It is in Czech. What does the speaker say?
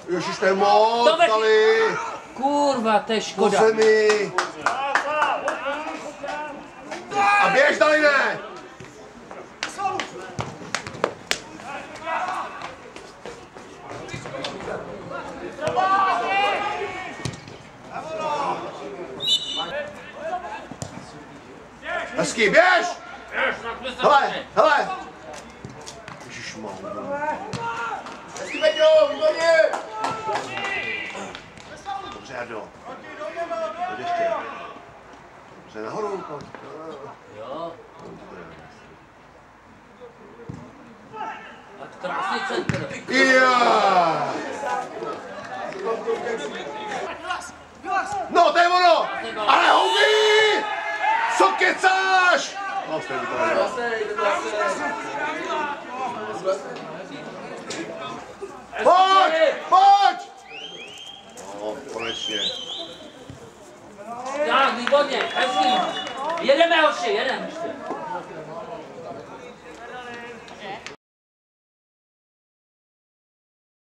Ježiš, to je moc, dali! Kurva, to je škoda. Po zemi! A běž, dali, ne! Hezký, běž! Hele, hele! Ježišmarja. Hezký, Peťo, výborně! Dobře, Jardo. Pojď ještě. Dobře, nahoru, pojď. Jo. A to krásný centr. Ja! No, to je ono! Ale houby! Co kecáš? No, stejně to nejde. Pojď! Pojď! No, konečně. Tak, výborně, hezký. Jedeme, hoši, jedeme ještě.